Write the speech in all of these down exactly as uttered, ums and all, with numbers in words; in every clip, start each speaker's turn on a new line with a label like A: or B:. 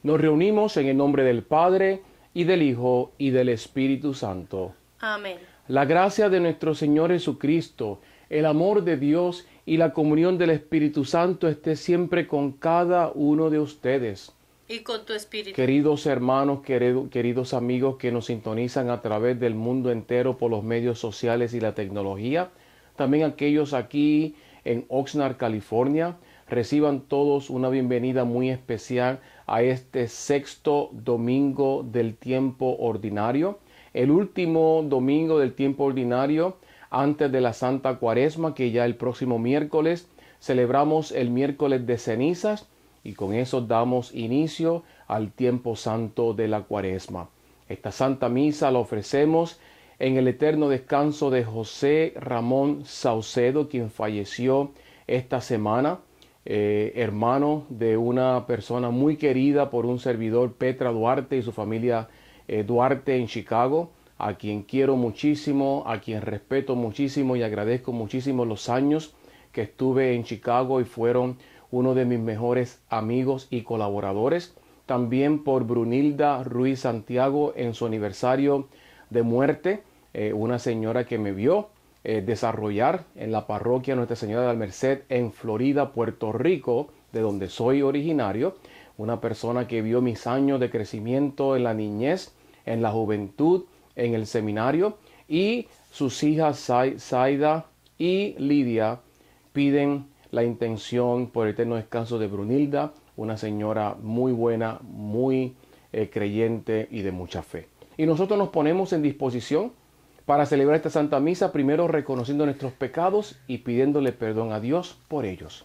A: Nos reunimos en el nombre del Padre, y del Hijo, y del Espíritu Santo.
B: Amén.
A: La gracia de nuestro Señor Jesucristo, el amor de Dios y la comunión del Espíritu Santo esté siempre con cada uno de ustedes.
B: Y con tu espíritu.
A: Queridos hermanos, querido- queridos amigos que nos sintonizan a través del mundo entero por los medios sociales y la tecnología, también aquellos aquí en Oxnard, California, reciban todos una bienvenida muy especial a este sexto domingo del tiempo ordinario, el último domingo del tiempo ordinario antes de la Santa Cuaresma, que ya el próximo miércoles celebramos el miércoles de cenizas, y con eso damos inicio al tiempo santo de la Cuaresma. Esta Santa Misa la ofrecemos en el eterno descanso de José Ramón Saucedo, quien falleció esta semana, eh, hermano de una persona muy querida por un servidor, Petra Duarte, y su familia eh, Duarte en Chicago, a quien quiero muchísimo, a quien respeto muchísimo y agradezco muchísimo los años que estuve en Chicago y fueron uno de mis mejores amigos y colaboradores. También por Brunilda Ruiz Santiago en su aniversario de muerte, eh, una señora que me vio eh, desarrollar en la parroquia Nuestra Señora de la Merced en Florida, Puerto Rico, de donde soy originario. Una persona que vio mis años de crecimiento en la niñez, en la juventud, en el seminario, y sus hijas Zaida y Lidia piden la intención por el eterno descanso de Brunilda, una señora muy buena, muy eh, creyente y de mucha fe. Y nosotros nos ponemos en disposición para celebrar esta Santa Misa, primero reconociendo nuestros pecados y pidiéndole perdón a Dios por ellos.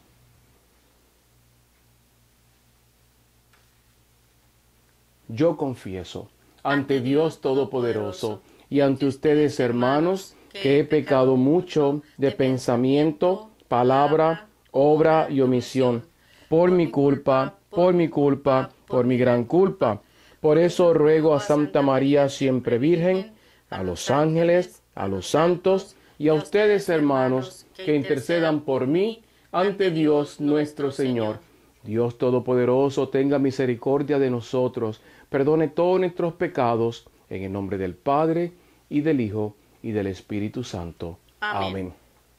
A: Yo confieso ante Dios Todopoderoso y ante ustedes, hermanos, que he pecado mucho de pensamiento, palabra, obra y omisión, por mi culpa, por mi culpa, por mi gran culpa. Por eso ruego a Santa María siempre Virgen, a los ángeles, a los santos y a ustedes, hermanos, que intercedan por mí ante Dios nuestro Señor. Dios Todopoderoso tenga misericordia de nosotros, perdone todos nuestros pecados, en el nombre del Padre, y del Hijo, y del Espíritu Santo. Amén. Amén.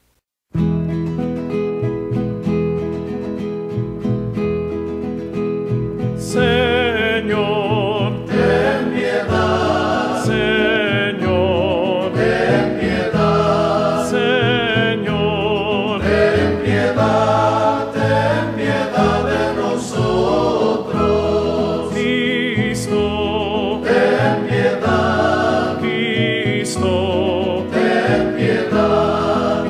C: Señor, ten piedad. Señor, ten piedad. Señor, ten piedad. Ten piedad de nosotros. Cristo, ten piedad. Cristo, ten piedad.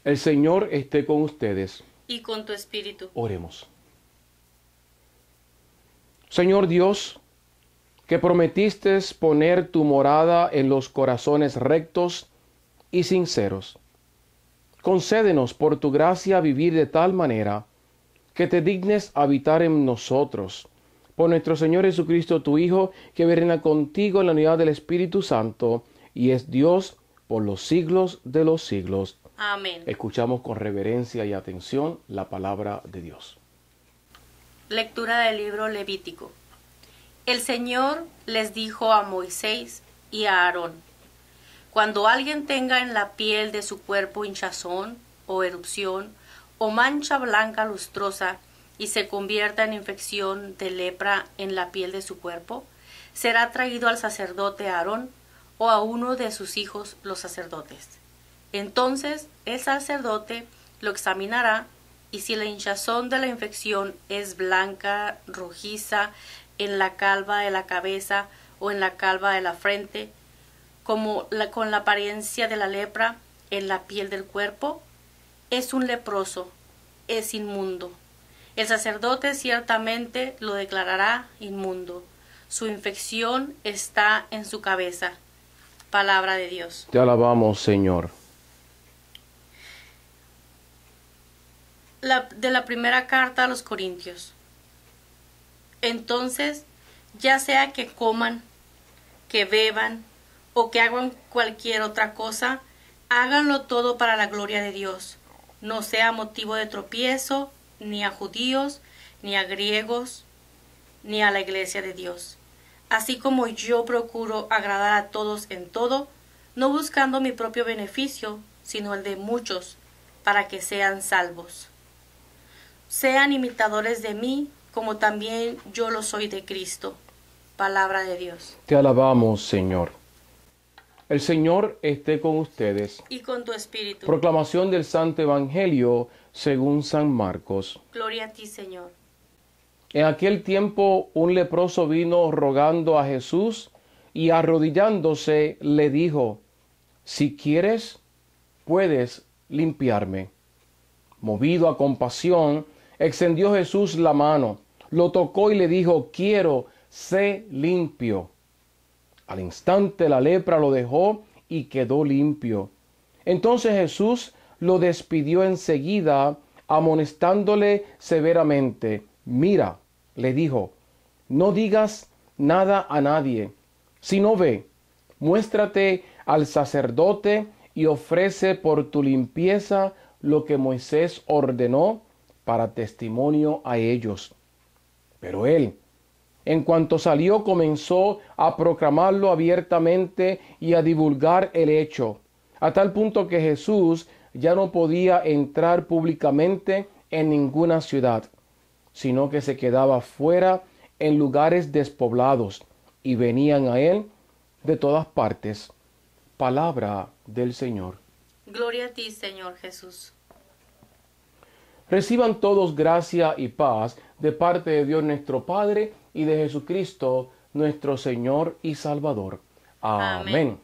A: El Señor esté con ustedes.
B: Y con tu espíritu.
A: Oremos. Señor Dios, que prometiste poner tu morada en los corazones rectos y sinceros, concédenos por tu gracia vivir de tal manera que te dignes habitar en nosotros. Por nuestro Señor Jesucristo, tu Hijo, que reina contigo en la unidad del Espíritu Santo, y es Dios por los siglos de los siglos.
B: Amén.
A: Escuchamos con reverencia y atención la palabra de Dios.
B: Lectura del libro Levítico. El Señor les dijo a Moisés y a Aarón: cuando alguien tenga en la piel de su cuerpo hinchazón o erupción o mancha blanca lustrosa y se convierta en infección de lepra en la piel de su cuerpo, será traído al sacerdote Aarón o a uno de sus hijos los sacerdotes. Entonces el sacerdote lo examinará, y si la hinchazón de la infección es blanca, rojiza, en la calva de la cabeza o en la calva de la frente, como la, con la apariencia de la lepra en la piel del cuerpo, es un leproso, es inmundo. El sacerdote ciertamente lo declarará inmundo. Su infección está en su cabeza. Palabra de Dios.
A: Te alabamos, Señor.
B: La, de la primera carta a los Corintios. Entonces, ya sea que coman, que beban o que hagan cualquier otra cosa, háganlo todo para la gloria de Dios. No sea motivo de tropiezo ni a judíos, ni a griegos, ni a la iglesia de Dios. Así como yo procuro agradar a todos en todo, no buscando mi propio beneficio, sino el de muchos, para que sean salvos. Sean imitadores de mí, como también yo lo soy de Cristo. Palabra de Dios.
A: Te alabamos, Señor. El Señor esté con ustedes.
B: Y con tu espíritu.
A: Proclamación del Santo Evangelio según San Marcos.
B: Gloria a ti, Señor.
A: En aquel tiempo un leproso vino rogando a Jesús y arrodillándose le dijo: si quieres, puedes limpiarme. Movido a compasión, extendió Jesús la mano, lo tocó y le dijo: quiero, sé limpio. Al instante la lepra lo dejó y quedó limpio. Entonces Jesús lo despidió enseguida, amonestándole severamente. Mira, le dijo, no digas nada a nadie, sino ve, muéstrate al sacerdote y ofrece por tu limpieza lo que Moisés ordenó para testimonio a ellos. Pero él, en cuanto salió, comenzó a proclamarlo abiertamente y a divulgar el hecho, a tal punto que Jesús ya no podía entrar públicamente en ninguna ciudad, sino que se quedaba fuera en lugares despoblados, y venían a él de todas partes. Palabra del Señor.
B: Gloria a ti, Señor Jesús.
A: Reciban todos gracia y paz de parte de Dios nuestro Padre y de Jesucristo nuestro Señor y Salvador. Amén. Amén.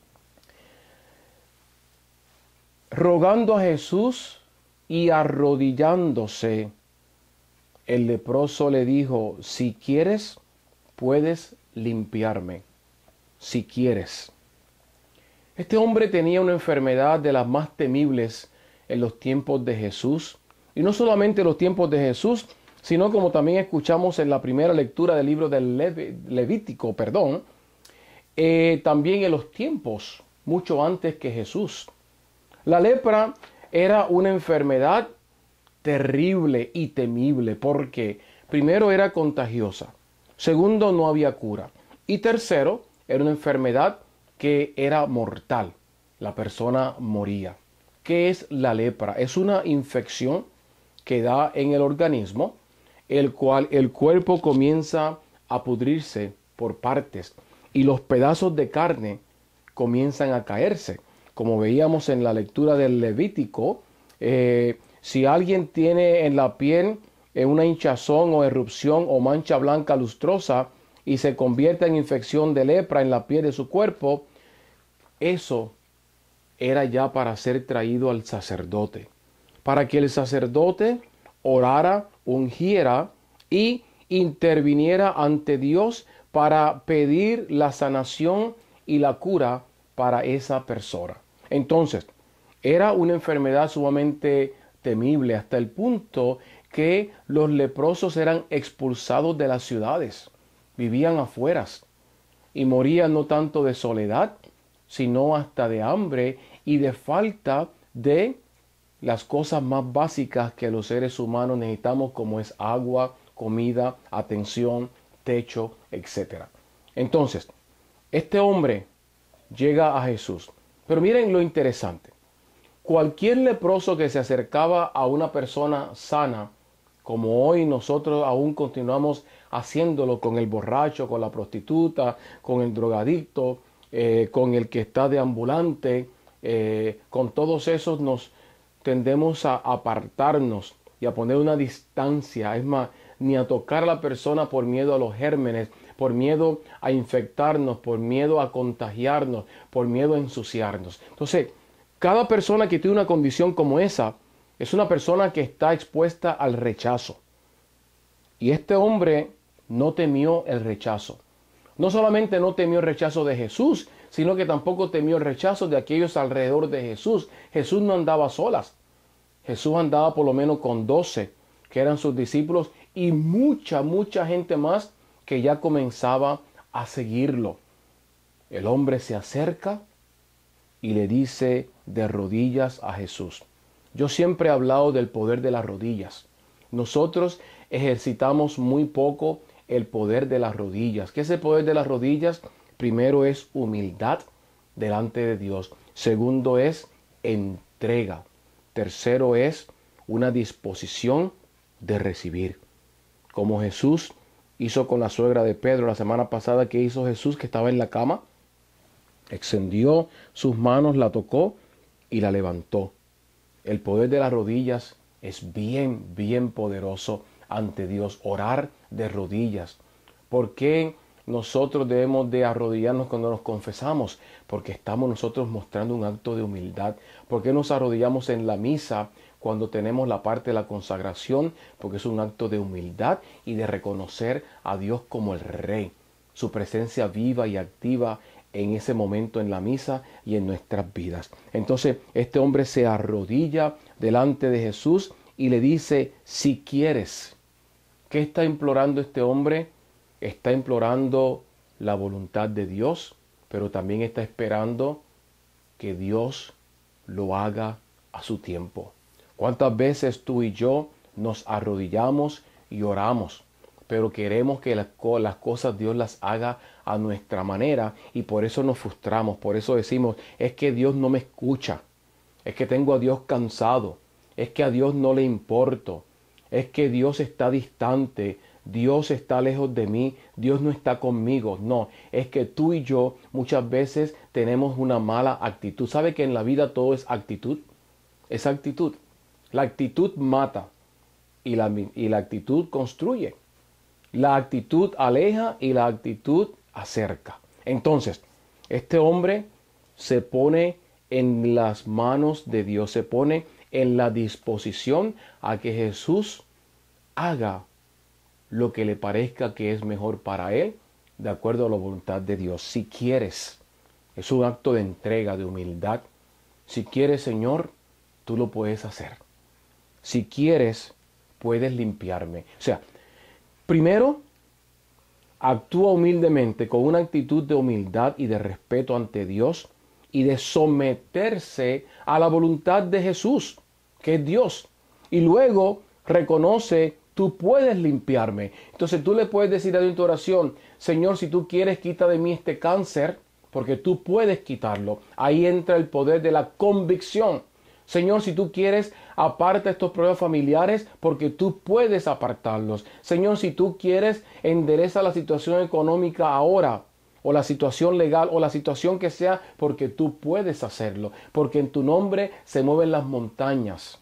A: Rogando a Jesús y arrodillándose, el leproso le dijo: si quieres, puedes limpiarme. Si quieres. Este hombre tenía una enfermedad de las más temibles en los tiempos de Jesús. Y no solamente en los tiempos de Jesús, sino como también escuchamos en la primera lectura del libro del Lev- Levítico, perdón, eh, también en los tiempos, mucho antes que Jesús. La lepra era una enfermedad terrible y temible porque primero era contagiosa, segundo no había cura y tercero era una enfermedad que era mortal. La persona moría. ¿Qué es la lepra? Es una infección que da en el organismo, el cual el cuerpo comienza a pudrirse por partes y los pedazos de carne comienzan a caerse. Como veíamos en la lectura del Levítico, eh, si alguien tiene en la piel eh, una hinchazón o erupción o mancha blanca lustrosa y se convierte en infección de lepra en la piel de su cuerpo, eso era ya para ser traído al sacerdote, para que el sacerdote orara, ungiera y interviniera ante Dios para pedir la sanación y la cura para esa persona. Entonces, era una enfermedad sumamente temible hasta el punto que los leprosos eran expulsados de las ciudades, vivían afuera y morían no tanto de soledad, sino hasta de hambre y de falta de las cosas más básicas que los seres humanos necesitamos, como es agua, comida, atención, techo, etcétera. Entonces, este hombre llega a Jesús. Pero miren lo interesante. Cualquier leproso que se acercaba a una persona sana, como hoy nosotros aún continuamos haciéndolo con el borracho, con la prostituta, con el drogadicto, eh, con el que está deambulante, eh, con todos esos nos tendemos a apartarnos y a poner una distancia. Es más, ni a tocar a la persona por miedo a los gérmenes, por miedo a infectarnos, por miedo a contagiarnos, por miedo a ensuciarnos. Entonces, cada persona que tiene una condición como esa es una persona que está expuesta al rechazo. Y este hombre no temió el rechazo. No solamente no temió el rechazo de Jesús, sino que tampoco temió el rechazo de aquellos alrededor de Jesús. Jesús no andaba solas. Jesús andaba por lo menos con doce, que eran sus discípulos, y mucha, mucha gente más que ya comenzaba a seguirlo. El hombre se acerca y le dice de rodillas a Jesús. Yo siempre he hablado del poder de las rodillas. Nosotros ejercitamos muy poco el poder de las rodillas. ¿Qué es el poder de las rodillas? Primero es humildad delante de Dios. Segundo es entrega. Tercero es una disposición de recibir. Como Jesús hizo con la suegra de Pedro la semana pasada. ¿Qué hizo Jesús que estaba en la cama? Extendió sus manos, la tocó y la levantó. El poder de las rodillas es bien, bien poderoso ante Dios. Orar de rodillas. ¿Por qué nosotros debemos de arrodillarnos cuando nos confesamos? Porque estamos nosotros mostrando un acto de humildad. ¿Por qué nos arrodillamos en la misa cuando tenemos la parte de la consagración? Porque es un acto de humildad y de reconocer a Dios como el Rey. Su presencia viva y activa en ese momento en la misa y en nuestras vidas. Entonces este hombre se arrodilla delante de Jesús y le dice, si quieres. ¿Qué está implorando este hombre? Está implorando la voluntad de Dios, pero también está esperando que Dios lo haga a su tiempo. ¿Cuántas veces tú y yo nos arrodillamos y oramos, pero queremos que las, las cosas Dios las haga a nuestra manera y por eso nos frustramos? Por eso decimos, es que Dios no me escucha, es que tengo a Dios cansado, es que a Dios no le importo, es que Dios está distante, Dios está lejos de mí, Dios no está conmigo. No, es que tú y yo muchas veces tenemos una mala actitud. ¿Sabe que en la vida todo es actitud? Es actitud. La actitud mata y la, y la actitud construye. La actitud aleja y la actitud acerca. Entonces, este hombre se pone en las manos de Dios, se pone en la disposición a que Jesús haga lo que le parezca que es mejor para él, de acuerdo a la voluntad de Dios. Si quieres, es un acto de entrega, de humildad. Si quieres, Señor, tú lo puedes hacer. Si quieres, puedes limpiarme. O sea, primero, actúa humildemente, con una actitud de humildad y de respeto ante Dios y de someterse a la voluntad de Jesús, que es Dios. Y luego reconoce, tú puedes limpiarme. Entonces tú le puedes decir a Dios en tu oración, Señor, si tú quieres, quita de mí este cáncer, porque tú puedes quitarlo. Ahí entra el poder de la convicción. Señor, si tú quieres, aparta estos problemas familiares, porque tú puedes apartarlos. Señor, si tú quieres, endereza la situación económica ahora, o la situación legal, o la situación que sea, porque tú puedes hacerlo. Porque en tu nombre se mueven las montañas.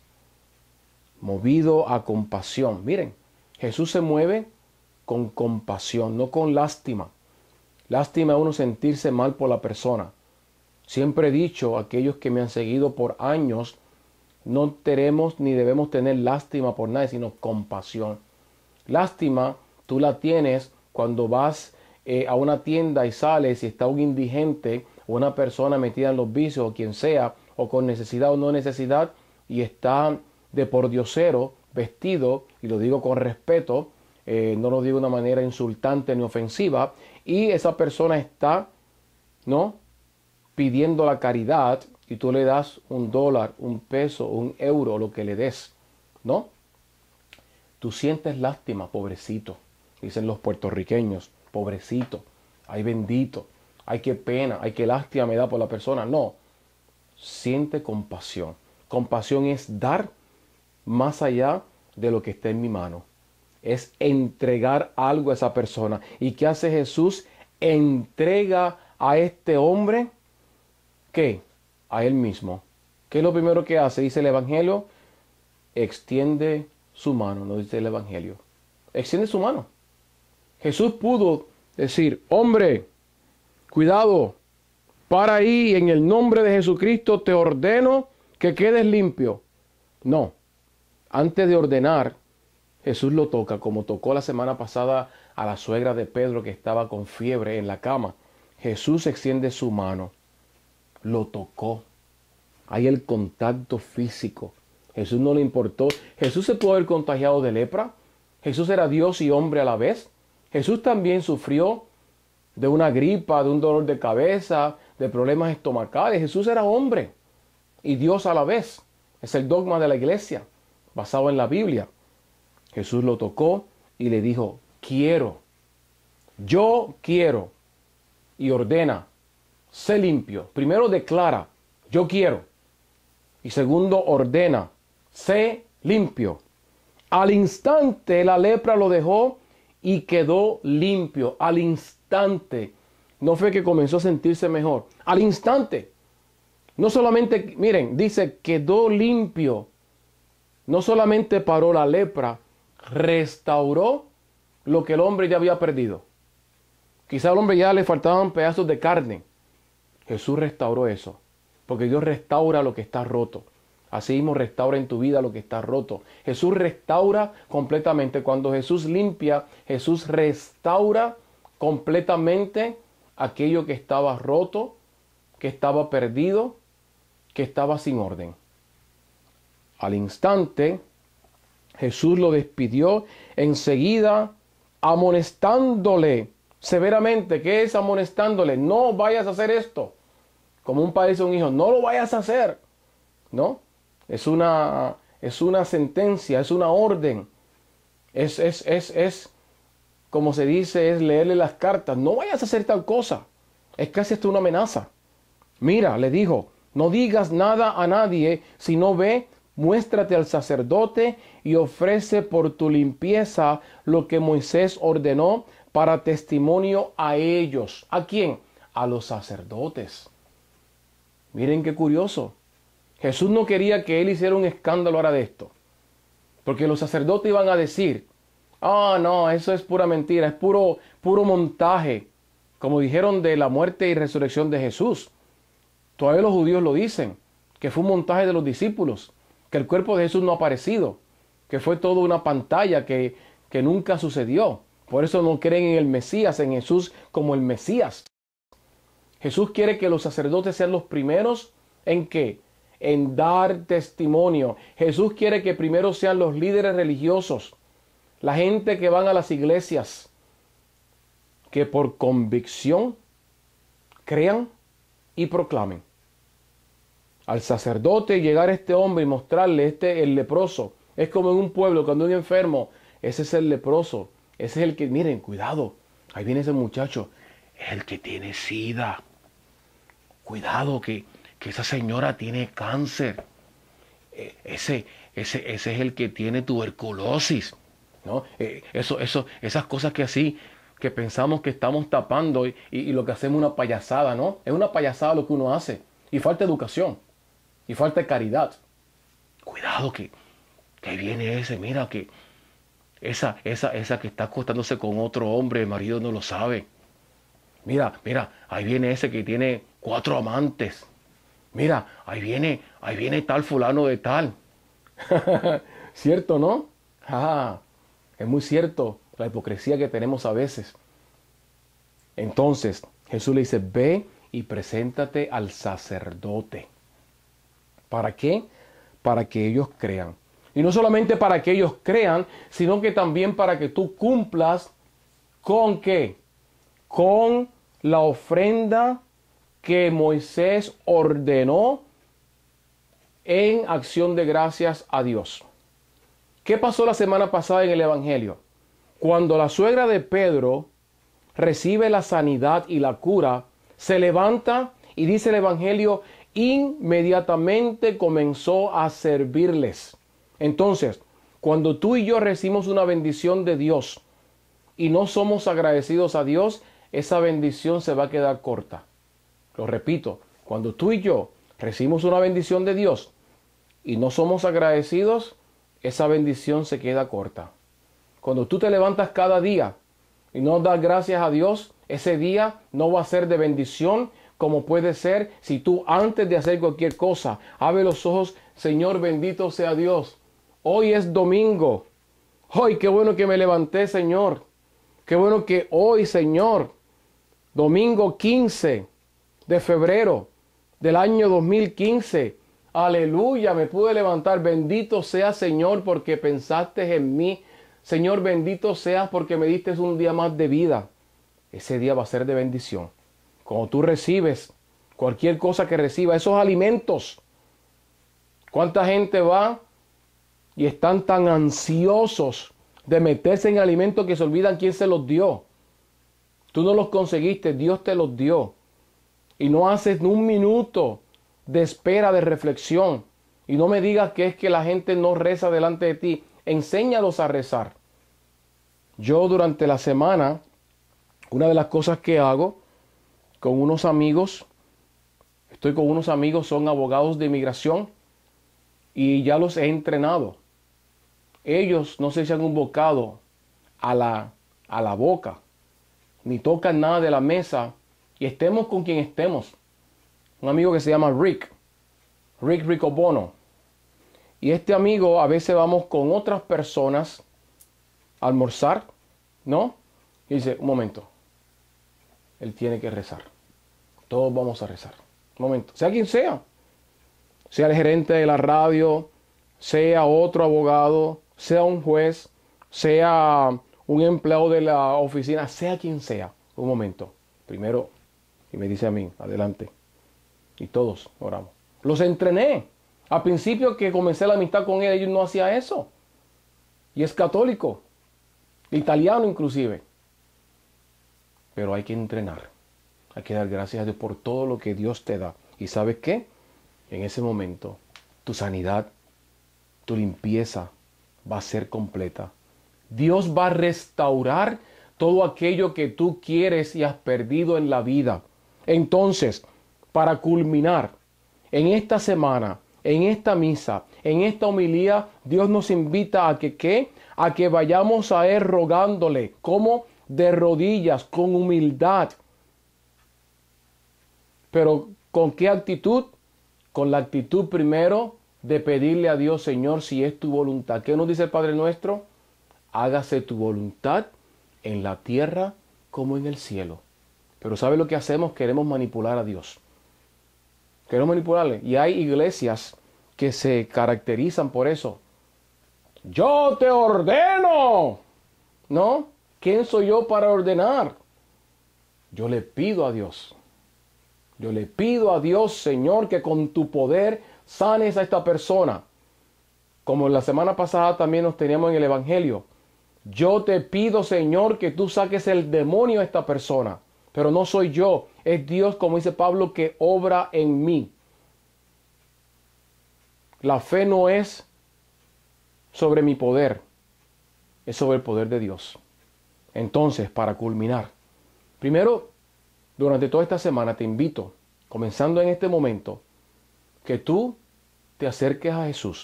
A: Movido a compasión. Miren, Jesús se mueve con compasión, no con lástima. Lástima es uno sentirse mal por la persona. Siempre he dicho, aquellos que me han seguido por años, no tenemos ni debemos tener lástima por nadie, sino compasión. Lástima, tú la tienes cuando vas eh, a una tienda y sales y está un indigente o una persona metida en los vicios o quien sea, o con necesidad o no necesidad, y está de pordiosero, vestido, y lo digo con respeto, eh, no lo digo de una manera insultante ni ofensiva, y esa persona está, ¿no?, pidiendo la caridad, y tú le das un dólar, un peso, un euro, lo que le des, ¿no? Tú sientes lástima, pobrecito, dicen los puertorriqueños, pobrecito, ay bendito, ay qué pena, ay qué lástima me da por la persona. No, siente compasión. Compasión es dar más allá de lo que está en mi mano. Es entregar algo a esa persona. ¿Y qué hace Jesús? Entrega a este hombre, ¿qué? A él mismo. ¿Qué es lo primero que hace? Dice el Evangelio, extiende su mano, no dice el Evangelio. Extiende su mano. Jesús pudo decir, hombre, cuidado, para ahí, en el nombre de Jesucristo te ordeno que quedes limpio. No, antes de ordenar, Jesús lo toca, como tocó la semana pasada a la suegra de Pedro que estaba con fiebre en la cama. Jesús extiende su mano, lo tocó. Hay el contacto físico. Jesús no le importó. Jesús se pudo haber contagiado de lepra. Jesús era Dios y hombre a la vez. Jesús también sufrió de una gripa, de un dolor de cabeza, de problemas estomacales. Jesús era hombre y Dios a la vez. Es el dogma de la iglesia, basado en la Biblia. Jesús lo tocó y le dijo, quiero, yo quiero. Y ordena, sé limpio. Primero declara, yo quiero. Y segundo, ordena, sé limpio. Al instante la lepra lo dejó y quedó limpio. Al instante. No fue que comenzó a sentirse mejor. Al instante. No solamente, miren, dice, quedó limpio. No solamente paró la lepra, restauró lo que el hombre ya había perdido. Quizá al hombre ya le faltaban pedazos de carne. Jesús restauró eso. Porque Dios restaura lo que está roto. Así mismo restaura en tu vida lo que está roto. Jesús restaura completamente. Cuando Jesús limpia, Jesús restaura completamente aquello que estaba roto, que estaba perdido, que estaba sin orden. Al instante, Jesús lo despidió enseguida, amonestándole severamente. ¿Qué es amonestándole? No vayas a hacer esto. Como un padre dice a un hijo, no lo vayas a hacer. ¿No? Es una, es una sentencia, es una orden. Es, es, es, es, como se dice, es leerle las cartas. No vayas a hacer tal cosa. Es casi hasta una amenaza. Mira, le dijo, no digas nada a nadie, sino ve, muéstrate al sacerdote y ofrece por tu limpieza lo que Moisés ordenó para testimonio a ellos. ¿A quién? A los sacerdotes. Miren qué curioso. Jesús no quería que él hiciera un escándalo ahora de esto. Porque los sacerdotes iban a decir, ah, oh, no, eso es pura mentira, es puro, puro montaje. Como dijeron de la muerte y resurrección de Jesús. Todavía los judíos lo dicen, que fue un montaje de los discípulos, que el cuerpo de Jesús no ha aparecido, que fue toda una pantalla que, que nunca sucedió. Por eso no creen en el Mesías, en Jesús como el Mesías. Jesús quiere que los sacerdotes sean los primeros en qué? En dar testimonio. Jesús quiere que primero sean los líderes religiosos, la gente que van a las iglesias, que por convicción crean y proclamen. Al sacerdote llegar a este hombre y mostrarle este el leproso. Es como en un pueblo cuando un enfermo, ese es el leproso. Ese es el que, miren, cuidado, ahí viene ese muchacho, es el que tiene sida. Cuidado que, que esa señora tiene cáncer. Eh, ese, ese, ese es el que tiene tuberculosis. ¿No? Eh, eso, eso, esas cosas que así, que pensamos que estamos tapando y, y, y lo que hacemos es una payasada, ¿no? Es una payasada lo que uno hace. Y falta educación. Y falta caridad. Cuidado que, que ahí viene ese, mira que esa, esa, esa que está acostándose con otro hombre, el marido no lo sabe. Mira, mira, ahí viene ese que tiene cuatro amantes. Mira, ahí viene, ahí viene tal fulano de tal. ¿Cierto, no? Ah, es muy cierto la hipocresía que tenemos a veces. Entonces, Jesús le dice, ve y preséntate al sacerdote. ¿Para qué? Para que ellos crean. Y no solamente para que ellos crean, sino que también para que tú cumplas con qué? Con la ofrenda que Moisés ordenó en acción de gracias a Dios. ¿Qué pasó la semana pasada en el Evangelio? Cuando la suegra de Pedro recibe la sanidad y la cura, se levanta y dice el Evangelio, inmediatamente comenzó a servirles. Entonces, cuando tú y yo recibimos una bendición de Dios y no somos agradecidos a Dios, esa bendición se va a quedar corta. Lo repito, cuando tú y yo recibimos una bendición de Dios y no somos agradecidos, esa bendición se queda corta. Cuando tú te levantas cada día y no das gracias a Dios, ese día no va a ser de bendición como puede ser si tú antes de hacer cualquier cosa, abre los ojos, Señor, bendito sea Dios. Hoy es domingo. Hoy, qué bueno que me levanté, Señor. Qué bueno que hoy, Señor, domingo quince de febrero del año dos mil quince, aleluya, me pude levantar. Bendito sea, Señor, porque pensaste en mí. Señor, bendito seas porque me diste un día más de vida. Ese día va a ser de bendición. Cuando tú recibes cualquier cosa que reciba, esos alimentos. ¿Cuánta gente va y están tan ansiosos de meterse en alimentos que se olvidan quién se los dio? Tú no los conseguiste, Dios te los dio. Y no haces ni un minuto de espera, de reflexión. Y no me digas que es que la gente no reza delante de ti. Enséñalos a rezar. Yo durante la semana, una de las cosas que hago con unos amigos, estoy con unos amigos, son abogados de inmigración y ya los he entrenado. Ellos no se echan un bocado a la, a la boca, ni tocan nada de la mesa, y estemos con quien estemos. Un amigo que se llama Rick, Rick Riccobono. Y este amigo, a veces vamos con otras personas a almorzar, ¿no? Y dice, un momento, él tiene que rezar. Todos vamos a rezar. Un momento, sea quien sea. Sea el gerente de la radio, sea otro abogado, sea un juez, sea un empleado de la oficina, sea quien sea. Un momento. Primero, y me dice a mí, adelante. Y todos oramos. Los entrené. Al principio que comencé la amistad con él, ellos no hacía eso. Y es católico. Italiano inclusive. Pero hay que entrenar. Hay que dar gracias a Dios por todo lo que Dios te da. ¿Y sabes qué? En ese momento, tu sanidad, tu limpieza va a ser completa. Dios va a restaurar todo aquello que tú quieres y has perdido en la vida. Entonces, para culminar, en esta semana, en esta misa, en esta homilía, Dios nos invita a que, ¿qué? A que vayamos a Él rogándole, como de rodillas, con humildad. Pero, ¿con qué actitud? Con la actitud primero de pedirle a Dios, Señor, si es tu voluntad. ¿Qué nos dice el Padre nuestro? Hágase tu voluntad en la tierra como en el cielo. Pero ¿sabe lo que hacemos? Queremos manipular a Dios. Queremos manipularle. Y hay iglesias que se caracterizan por eso. Yo te ordeno. ¿No? ¿Quién soy yo para ordenar? Yo le pido a Dios. Yo le pido a Dios, Señor, que con tu poder sanes a esta persona. Como la semana pasada también nos teníamos en el Evangelio. Yo te pido, Señor, que tú saques el demonio a esta persona. Pero no soy yo, es Dios, como dice Pablo, que obra en mí. La fe no es sobre mi poder, es sobre el poder de Dios. Entonces, para culminar, primero, durante toda esta semana te invito, comenzando en este momento, que tú te acerques a Jesús.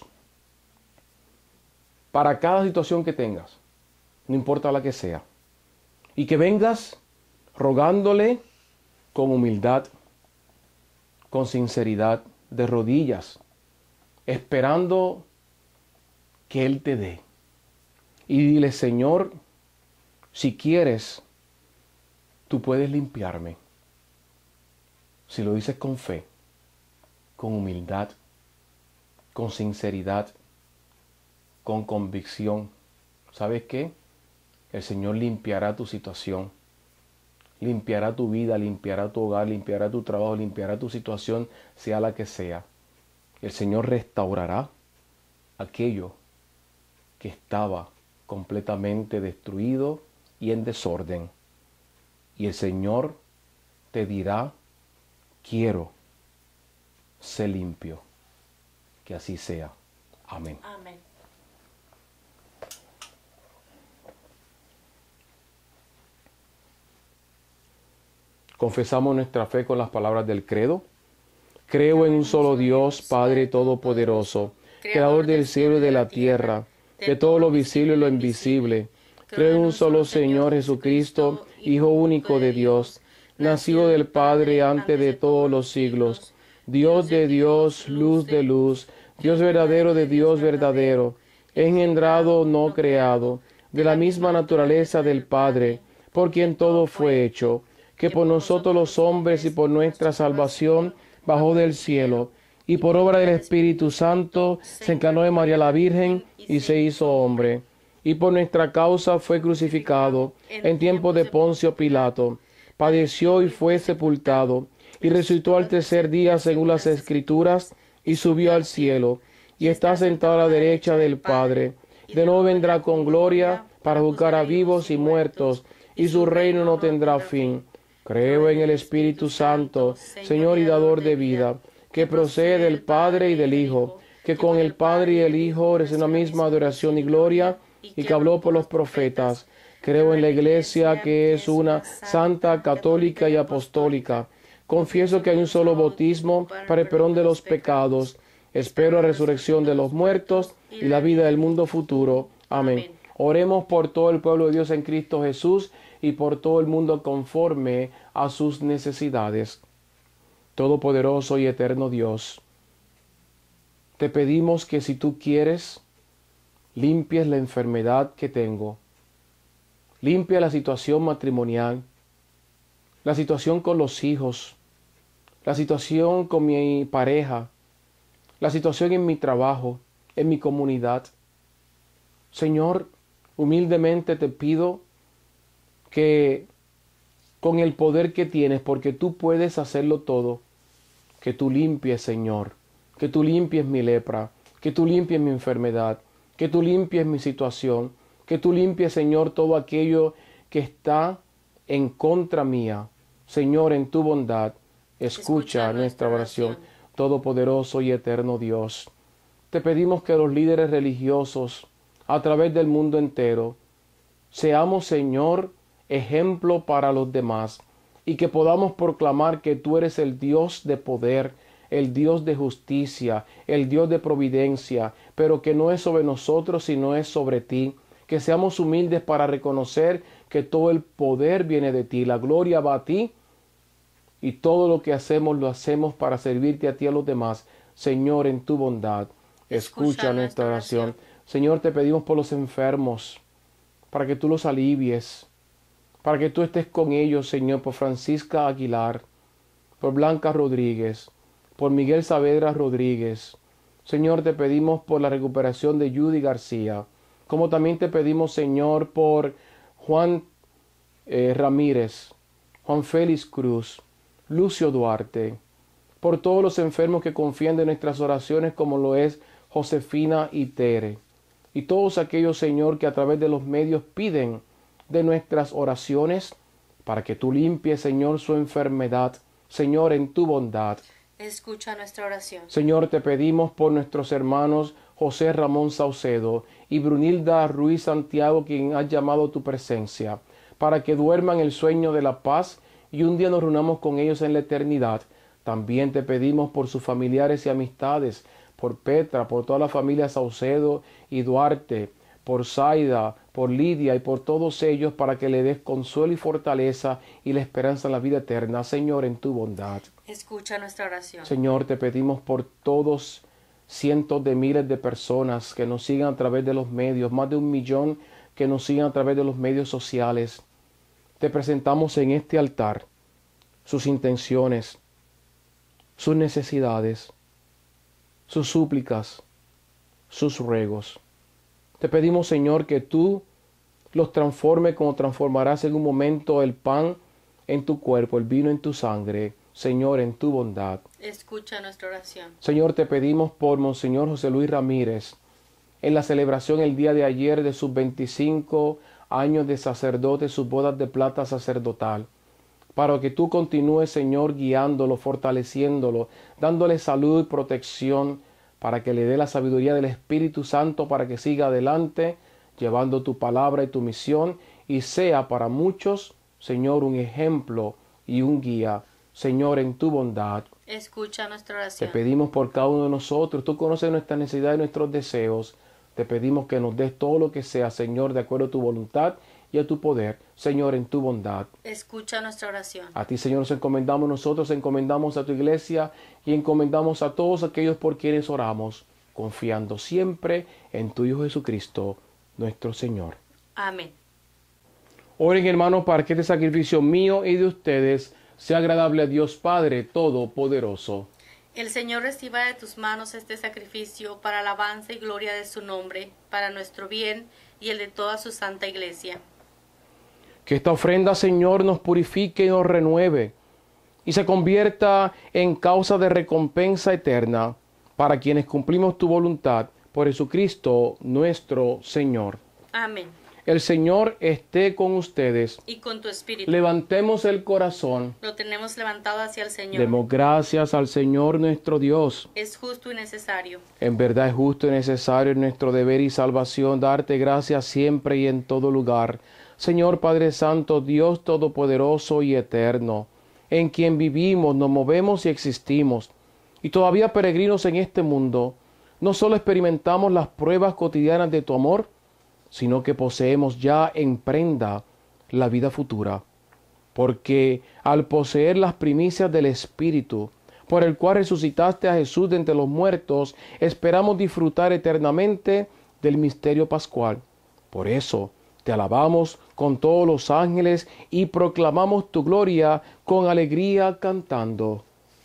A: Para cada situación que tengas, no importa la que sea, y que vengas rogándole con humildad, con sinceridad, de rodillas, esperando que Él te dé. Y dile, Señor, si quieres, tú puedes limpiarme. Si lo dices con fe, con humildad, con sinceridad, con convicción, ¿sabes qué? El Señor limpiará tu situación, limpiará tu vida, limpiará tu hogar, limpiará tu trabajo, limpiará tu situación, sea la que sea. El Señor restaurará aquello que estaba completamente destruido y en desorden. Y el Señor te dirá, quiero ser limpio. Que así sea. Amén.
B: Amén.
A: Confesamos nuestra fe con las palabras del credo. Creo en un solo Dios, Padre Todopoderoso, Creador del cielo y de la tierra, de todo lo visible y lo invisible. Creo en un solo Señor Jesucristo, Hijo único de Dios, nacido del Padre antes de todos los siglos, Dios de Dios, luz de luz, Dios verdadero de Dios verdadero, engendrado, no creado, de la misma naturaleza del Padre, por quien todo fue hecho, que por nosotros los hombres y por nuestra salvación bajó del cielo, y por obra del Espíritu Santo se encarnó de María la Virgen y se hizo hombre, y por nuestra causa fue crucificado en tiempo de Poncio Pilato, padeció y fue sepultado, y resucitó al tercer día según las Escrituras, y subió al cielo, y está sentado a la derecha del Padre. De nuevo vendrá con gloria para juzgar a vivos y muertos, y su reino no tendrá fin. Creo en el Espíritu Santo, Señor y dador de vida, que procede del Padre y del Hijo, que con el Padre y el Hijo es una misma adoración y gloria, y que habló por los profetas. Creo en la Iglesia, que es una santa, católica y apostólica. Confieso que hay un solo bautismo para el perdón de los pecados. Espero la resurrección de los muertos y la vida del mundo futuro. Amén. Oremos por todo el pueblo de Dios en Cristo Jesús y por todo el mundo conforme a sus necesidades. Todopoderoso y eterno Dios, te pedimos que si tú quieres, limpies la enfermedad que tengo. Limpia la situación matrimonial, la situación con los hijos, la situación con mi pareja, la situación en mi trabajo, en mi comunidad. Señor, humildemente te pido que con el poder que tienes, porque tú puedes hacerlo todo, que tú limpies, Señor, que tú limpies mi lepra, que tú limpies mi enfermedad, que tú limpies mi situación, que tú limpies, Señor, todo aquello que está en contra mía. Señor, en tu bondad, escucha, escucha nuestra oración. oración. Todopoderoso y eterno Dios, te pedimos que los líderes religiosos, a través del mundo entero, seamos, Señor, ejemplo para los demás, y que podamos proclamar que tú eres el Dios de poder, el Dios de justicia, el Dios de providencia, pero que no es sobre nosotros, sino es sobre ti. Que seamos humildes para reconocer que todo el poder viene de ti, la gloria va a ti, y todo lo que hacemos lo hacemos para servirte a ti y a los demás. Señor, en tu bondad, escucha, escucha nuestra oración. oración. Señor, te pedimos por los enfermos, para que tú los alivies, para que tú estés con ellos, Señor, por Francisca Aguilar, por Blanca Rodríguez, por Miguel Saavedra Rodríguez. Señor, te pedimos por la recuperación de Judy García, como también te pedimos, Señor, por Juan eh, Ramírez, Juan Félix Cruz, Lucio Duarte, por todos los enfermos que confían de nuestras oraciones, como lo es Josefina y Tere, y todos aquellos, Señor, que a través de los medios piden de nuestras oraciones, para que tú limpies, Señor, su enfermedad. Señor, en tu bondad,
B: escucha nuestra oración.
A: Señor, te pedimos por nuestros hermanos José Ramón Saucedo y Brunilda Ruiz Santiago, quien has llamado a tu presencia, para que duerman el sueño de la paz y un día nos reunamos con ellos en la eternidad. También te pedimos por sus familiares y amistades, por Petra, por toda la familia Saucedo y Duarte, por Zaida, por Lidia y por todos ellos, para que le des consuelo y fortaleza y la esperanza en la vida eterna. Señor, en tu bondad,
B: Escucha nuestra oración.
A: Señor, te pedimos por todos cientos de miles de personas que nos sigan a través de los medios, más de un millón que nos sigan a través de los medios sociales. Te presentamos en este altar sus intenciones, sus necesidades, sus súplicas, sus ruegos. Te pedimos, Señor, que tú los transformes como transformarás en un momento el pan en tu cuerpo, el vino en tu sangre, Señor, en tu bondad.
B: Escucha nuestra oración.
A: Señor, te pedimos por Monseñor José Luis Ramírez, en la celebración el día de ayer de sus veinticinco años de sacerdote, sus bodas de plata sacerdotal, para que tú continúes, Señor, guiándolo, fortaleciéndolo, dándole salud y protección, para que le dé la sabiduría del Espíritu Santo, para que siga adelante, llevando tu palabra y tu misión, y sea para muchos, Señor, un ejemplo y un guía. Señor, en tu bondad.
B: Escucha nuestra
A: Te
B: oración.
A: pedimos por cada uno de nosotros. Tú conoces nuestras necesidades y nuestros deseos. Te pedimos que nos des todo lo que sea, Señor, de acuerdo a tu voluntad y a tu poder. Señor, en tu bondad.
B: Escucha nuestra oración.
A: A ti, Señor, nos encomendamos nosotros, encomendamos a tu iglesia y encomendamos a todos aquellos por quienes oramos, confiando siempre en tu Hijo Jesucristo, nuestro Señor.
B: Amén.
A: Oren, hermanos, para que este sacrificio mío y de ustedes sea agradable a Dios Padre Todopoderoso.
B: El Señor reciba de tus manos este sacrificio para alabanza y gloria de su nombre, para nuestro bien y el de toda su santa iglesia.
A: Que esta ofrenda, Señor, nos purifique y nos renueve y se convierta en causa de recompensa eterna para quienes cumplimos tu voluntad por Jesucristo nuestro Señor.
B: Amén.
A: El Señor esté con ustedes.
B: Y con tu espíritu.
A: Levantemos el corazón.
B: Lo tenemos levantado hacia el Señor.
A: Demos gracias al Señor nuestro Dios.
B: Es justo y necesario.
A: En verdad es justo y necesario, en nuestro deber y salvación, darte gracias siempre y en todo lugar. Señor Padre Santo, Dios Todopoderoso y Eterno, en quien vivimos, nos movemos y existimos, y todavía peregrinos en este mundo, no solo experimentamos las pruebas cotidianas de tu amor, sino que poseemos ya en prenda la vida futura. Porque al poseer las primicias del Espíritu, por el cual resucitaste a Jesús de entre los muertos, esperamos disfrutar eternamente del misterio pascual. Por eso te alabamos con todos los ángeles y proclamamos tu gloria con alegría cantando.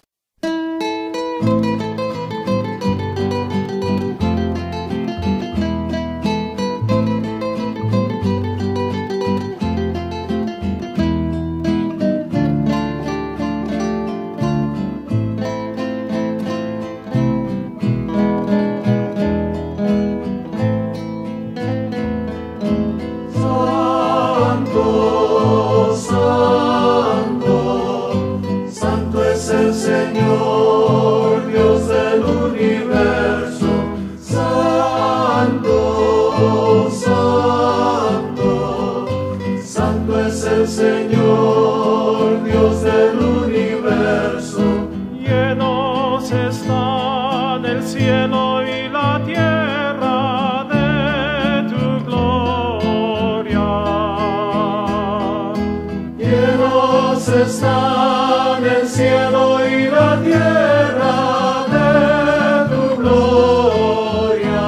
C: Están el cielo y la tierra de tu gloria.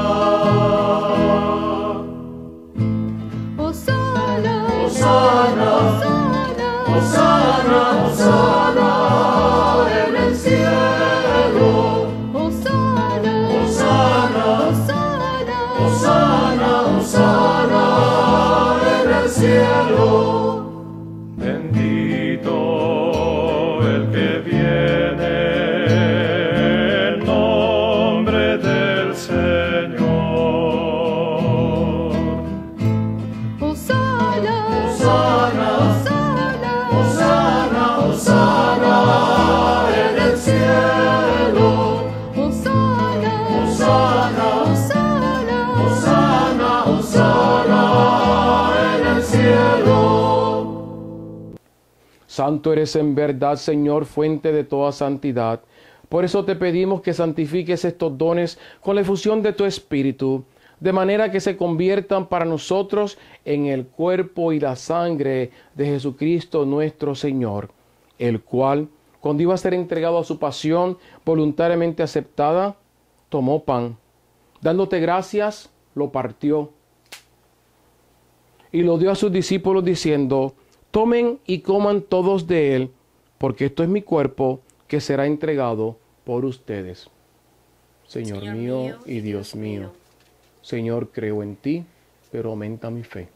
D: Hosana,
C: Hosana, Hosana, Hosana en el cielo.
D: Hosana,
C: Hosana,
D: Hosana,
C: Hosana, Hosana en el cielo.
A: Santo eres en verdad, Señor, fuente de toda santidad. Por eso te pedimos que santifiques estos dones con la efusión de tu Espíritu, de manera que se conviertan para nosotros en el cuerpo y la sangre de Jesucristo nuestro Señor, el cual, cuando iba a ser entregado a su pasión voluntariamente aceptada, tomó pan. Dándote gracias, lo partió y lo dio a sus discípulos diciendo: tomen y coman todos de él, porque esto es mi cuerpo que será entregado por ustedes. Señor,
B: Señor
A: mío
B: mío
A: y Dios mío, Señor, creo en ti, pero aumenta mi fe.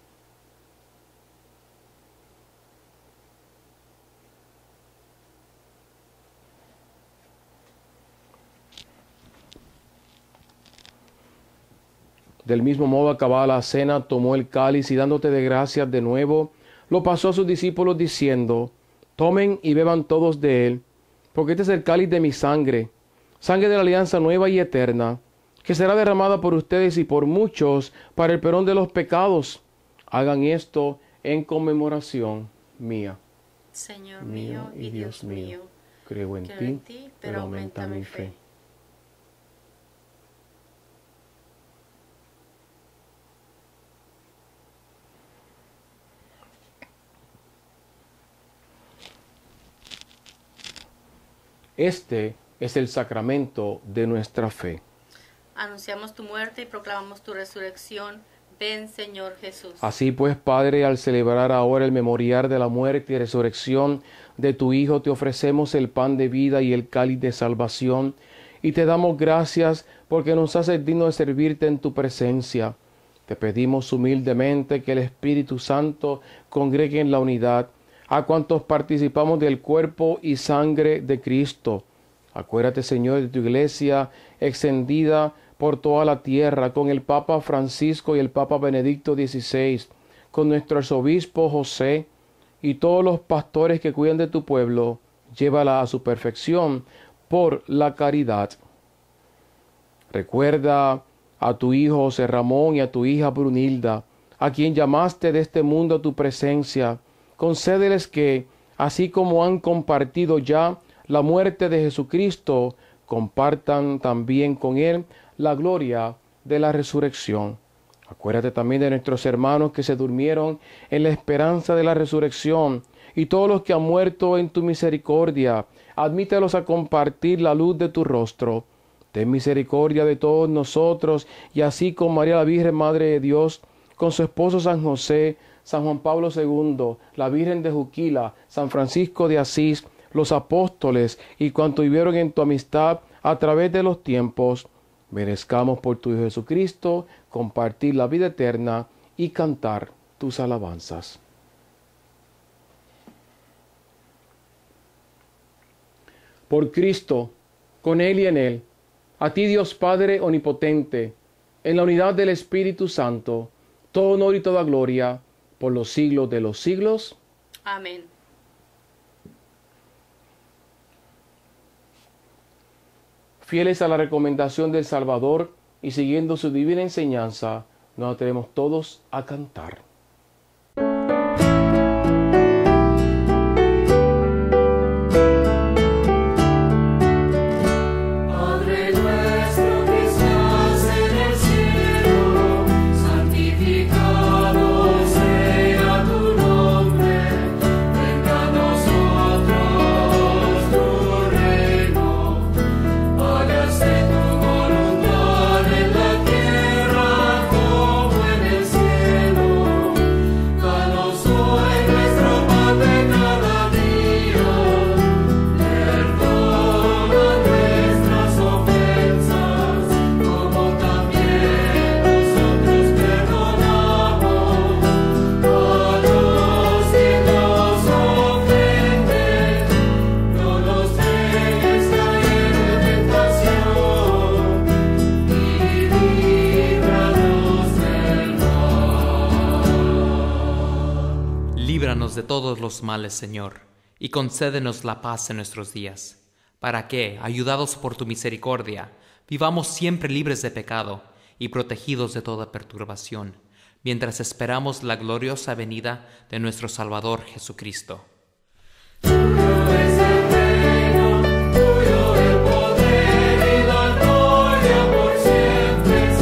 A: Del mismo modo, acabada la cena, tomó el cáliz y dándote de gracias de nuevo, lo pasó a sus discípulos diciendo: tomen y beban todos de él, porque este es el cáliz de mi sangre, sangre de la alianza nueva y eterna, que será derramada por ustedes y por muchos para el perdón de los pecados. Hagan esto en conmemoración mía.
B: Señor mío y Dios mío,
A: creo en
B: creo
A: ti,
B: en ti, pero aumenta mi fe.
A: Este es el sacramento de nuestra fe.
B: Anunciamos tu muerte y proclamamos tu resurrección. Ven, Señor Jesús.
A: Así pues, Padre, al celebrar ahora el memorial de la muerte y resurrección de tu Hijo, te ofrecemos el pan de vida y el cáliz de salvación, y te damos gracias porque nos haces digno de servirte en tu presencia. Te pedimos humildemente que el Espíritu Santo congregue en la unidad a cuantos participamos del cuerpo y sangre de Cristo. Acuérdate, Señor, de tu iglesia extendida por toda la tierra, con el Papa Francisco y el Papa Benedicto dieciséis, con nuestro arzobispo José y todos los pastores que cuidan de tu pueblo. Llévala a su perfección por la caridad. Recuerda a tu hijo José Ramón y a tu hija Brunilda, a quien llamaste de este mundo a tu presencia. Concédeles que, así como han compartido ya la muerte de Jesucristo, compartan también con él la gloria de la resurrección. Acuérdate también de nuestros hermanos que se durmieron en la esperanza de la resurrección, y todos los que han muerto en tu misericordia. Admítelos a compartir la luz de tu rostro. Ten misericordia de todos nosotros, y así con María la Virgen, Madre de Dios, con su esposo San José, San Juan Pablo segundo, la Virgen de Juquila, San Francisco de Asís, los apóstoles y cuantos vivieron en tu amistad a través de los tiempos, merezcamos por tu Hijo Jesucristo compartir la vida eterna y cantar tus alabanzas. Por Cristo, con Él y en Él, a ti Dios Padre omnipotente, en la unidad del Espíritu Santo, todo honor y toda gloria, por los siglos de los siglos.
B: Amén.
A: Fieles a la recomendación del Salvador y siguiendo su divina enseñanza, nos atrevemos todos a cantar.
C: Padre nuestro que estás en el cielo, santificado sea tu nombre. Venga a nosotros tu reino. Hágase tu voluntad en la tierra como en el cielo. Danos hoy nuestro pan de cada día. Perdona nuestras ofensas, como también nosotros perdonamos a los que nos ofenden. No nos dejes caer en tentación, y líbranos del mal.
E: Líbranos de todos los males, Señor, y concédenos la paz en nuestros días, para que, ayudados por tu misericordia, vivamos siempre libres de pecado y protegidos de toda perturbación, mientras esperamos la gloriosa venida de nuestro Salvador Jesucristo.
C: Tuyo es el reino, tuyo el poder y la gloria por siempre,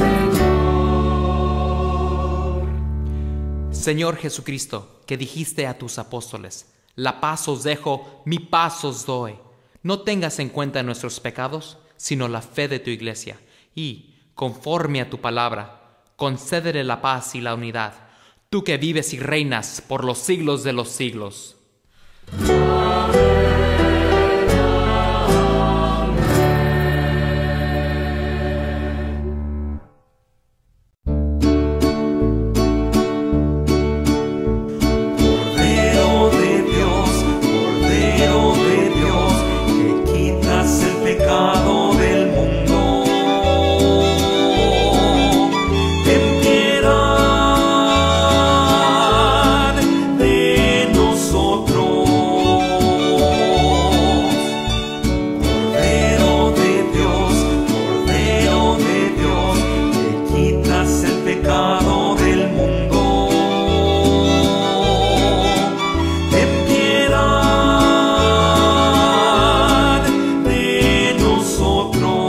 C: Señor.
E: Señor Jesucristo, que dijiste a tus apóstoles, La paz os dejo, mi paz os doy. No tengas en cuenta nuestros pecados, sino la fe de tu iglesia, y, conforme a tu palabra, concédele la paz y la unidad, tú que vives y reinas por los siglos de los siglos.
C: Cordero de Dios, Cordero de Dios, que quitas el pecado del mundo. Ten piedad de nosotros. Cordero de Dios, Cordero de Dios, que quitas el pecado del mundo. Ten piedad de nosotros.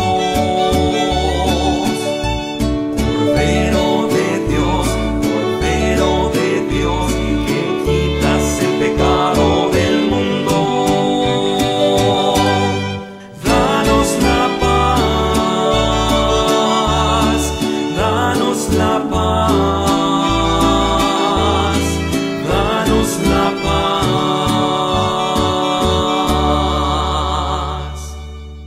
C: Cordero de Dios, Cordero de Dios, que quitas el pecado del mundo. Danos la paz, danos la paz, danos la paz.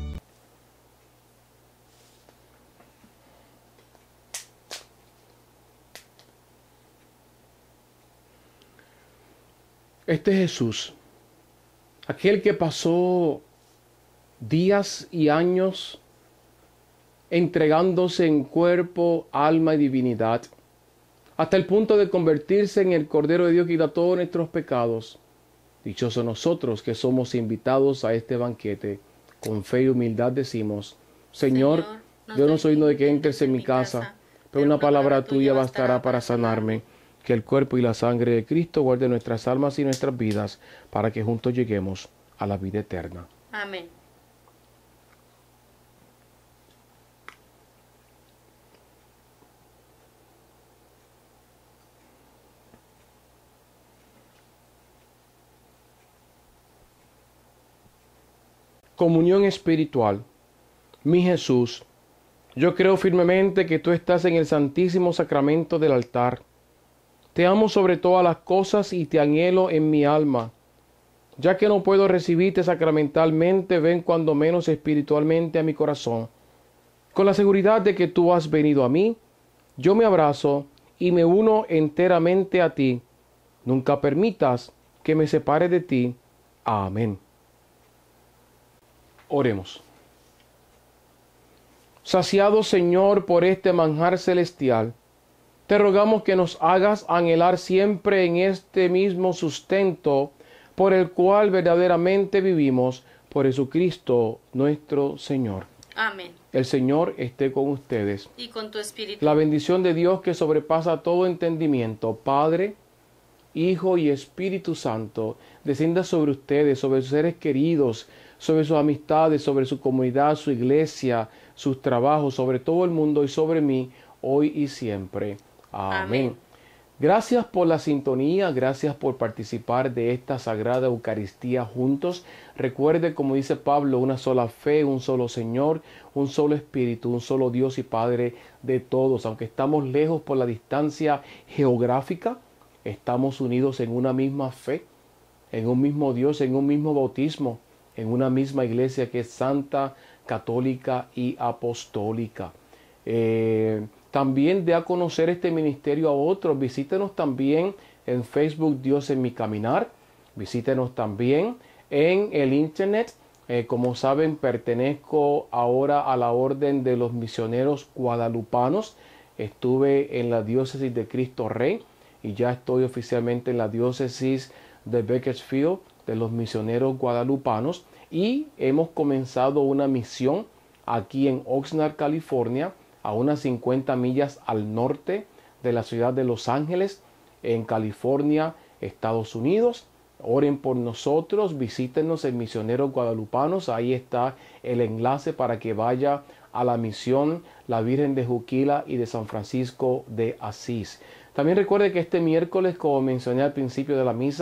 A: Este Jesús, aquel que pasó días y años entregándose en cuerpo, alma y divinidad, hasta el punto de convertirse en el Cordero de Dios que quita todos nuestros pecados. Dichosos nosotros que somos invitados a este banquete. Con fe y humildad decimos, Señor, yo no soy digno de que entres en mi casa, pero una palabra tuya bastará para sanarme. Que el cuerpo y la sangre de Cristo guarde nuestras almas y nuestras vidas, para que juntos lleguemos a la vida eterna.
B: Amén.
A: Comunión espiritual. Mi Jesús, yo creo firmemente que tú estás en el santísimo sacramento del altar. Te amo sobre todas las cosas y te anhelo en mi alma. Ya que no puedo recibirte sacramentalmente, ven cuando menos espiritualmente a mi corazón. Con la seguridad de que tú has venido a mí, yo me abrazo y me uno enteramente a ti. Nunca permitas que me separe de ti. Amén. Oremos. Saciado, Señor, por este manjar celestial, te rogamos que nos hagas anhelar siempre en este mismo sustento por el cual verdaderamente vivimos, por Jesucristo nuestro Señor.
B: Amén.
A: El Señor esté con ustedes.
B: Y con tu espíritu.
A: La bendición de Dios que sobrepasa todo entendimiento, Padre, Hijo y Espíritu Santo, descienda sobre ustedes, sobre sus seres queridos, sobre sus amistades, sobre su comunidad, su iglesia, sus trabajos, sobre todo el mundo y sobre mí, hoy y siempre. Amén.
B: Amén.
A: Gracias por la sintonía, gracias por participar de esta Sagrada Eucaristía juntos. Recuerde, como dice Pablo, una sola fe, un solo Señor, un solo Espíritu, un solo Dios y Padre de todos. Aunque estamos lejos por la distancia geográfica, estamos unidos en una misma fe, en un mismo Dios, en un mismo bautismo, en una misma iglesia que es santa, católica y apostólica. Eh, también dé a conocer este ministerio a otros. Visítenos también en Facebook Dios en mi caminar. Visítenos también en el internet. Eh, como saben, pertenezco ahora a la orden de los misioneros guadalupanos. Estuve en la diócesis de Cristo Rey y ya estoy oficialmente en la diócesis de Bakersfield de los misioneros guadalupanos, y hemos comenzado una misión aquí en Oxnard, California, a unas cincuenta millas al norte de la ciudad de Los Ángeles, en California, Estados Unidos. Oren por nosotros, visítenos en Misioneros Guadalupanos, ahí está el enlace para que vaya a la misión La Virgen de Juquila y de San Francisco de Asís. También recuerde que este miércoles, como mencioné al principio de la misa,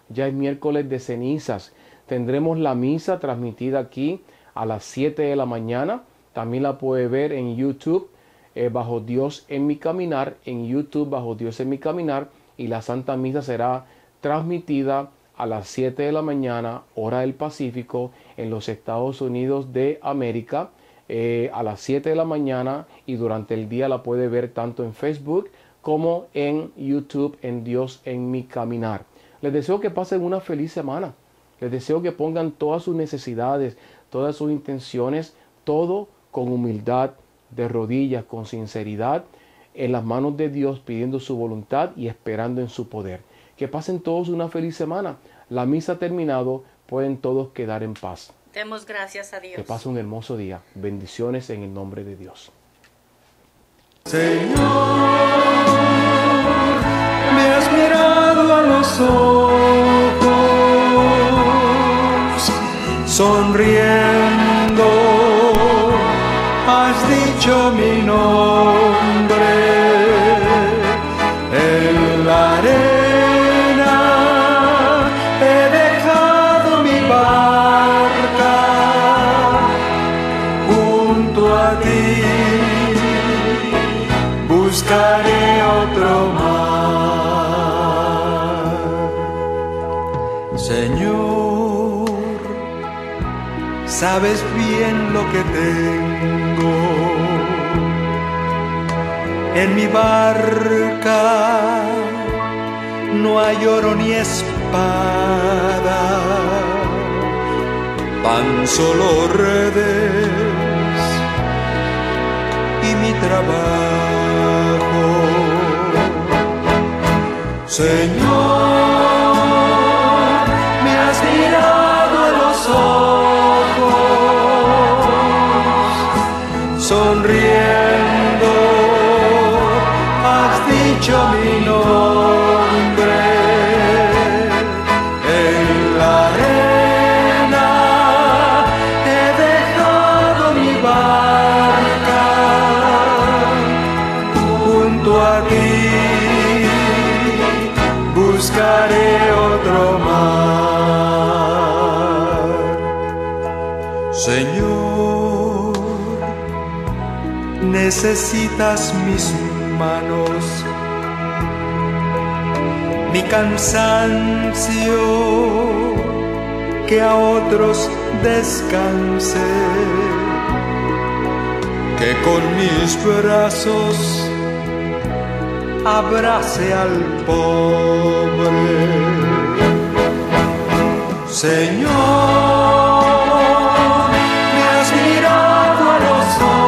A: ya es miércoles de cenizas. Tendremos la misa transmitida aquí a las siete de la mañana. También la puede ver en YouTube, eh, bajo Dios en mi caminar, en YouTube bajo Dios en mi caminar. Y la Santa Misa será transmitida a las siete de la mañana, hora del Pacífico, en los Estados Unidos de América, eh, a las siete de la mañana, y durante el día la puede ver tanto en Facebook como en YouTube, en Dios en mi caminar. Les deseo que pasen una feliz semana. Les deseo que pongan todas sus necesidades, todas sus intenciones, todo con humildad, de rodillas, con sinceridad, en las manos de Dios, pidiendo su voluntad y esperando en su poder. Que pasen todos una feliz semana. La misa ha terminado, pueden todos quedar en paz.
B: Demos gracias a Dios.
A: Que pasen un hermoso día. Bendiciones en el nombre de Dios.
C: Señor, me has mirado a los ojos, sonriendo, has dicho mi nombre. En la arena he dejado mi barca junto a ti. Buscaré otro mar. Señor, sabes bien lo que tengo. En mi barca no hay oro ni espada, tan solo redes y mi trabajo. Señor, me has mirado a los ojos, sonriendo, has dicho mi nombre. En la arena he dejado mi barca junto a ti. Buscaré otro mar. Señor, necesitas mis manos, mi cansancio, que a otros descanse, que con mis brazos abrace al pobre. Señor, me has mirado a los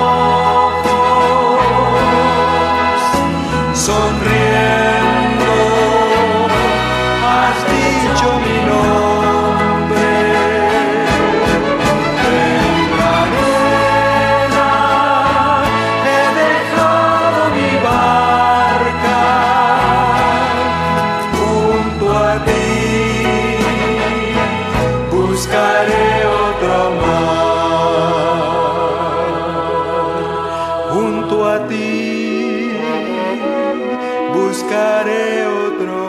C: ojos, sonriendo, has dicho mi nombre. En la arena he dejado mi barca junto a ti. Buscaré otro mar. Junto a ti buscaré otro